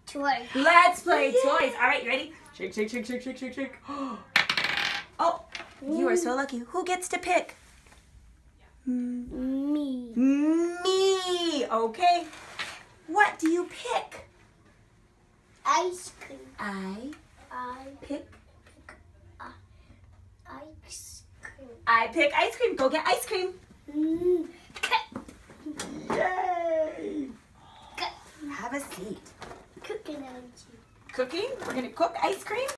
toys. Let's play toys. All right, you ready? Shake, shake, shake, shake, shake, shake, shake. Oh, you are so lucky. Who gets to pick? Me. Me. Okay. What do you pick? Ice cream. I pick. Ice cream. I pick ice cream. Go get ice cream. Mm. Yay! Have a seat. Cooking. Cooking? We're gonna cook ice cream?